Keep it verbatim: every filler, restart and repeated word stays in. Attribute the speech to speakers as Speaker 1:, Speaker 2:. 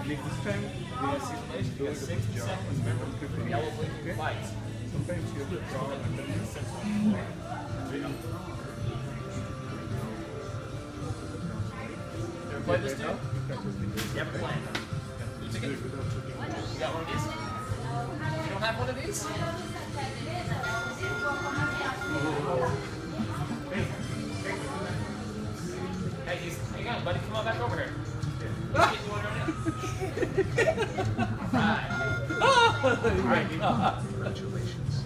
Speaker 1: This time, they do a good job and they will prepare you. Okay? Sometimes you have to draw underneath.
Speaker 2: Ever played this too? You ever played? You took it? You got one of these? You don't have one of these? Hey, he's, hang on, buddy. Come on back over here. Let's get you one right now. Alright. Alright.
Speaker 3: Congratulations.